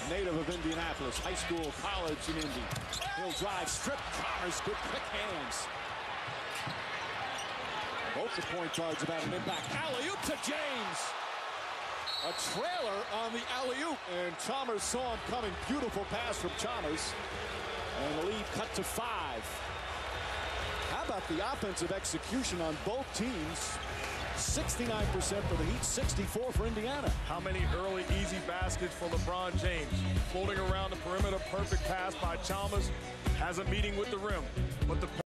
native of Indianapolis, high school, college in Indy. He'll drive, strip, Chalmers, good quick hands. Both the point guards about an impact. Alley-oop to James. A trailer on the alley-oop. And Chalmers saw him coming. Beautiful pass from Chalmers. And the lead cut to 5. How about the offensive execution on both teams? 69% for the Heat, 64 for Indiana. How many early easy baskets for LeBron James? Floating around the perimeter, perfect pass by Chalmers. Has a meeting with the rim. But the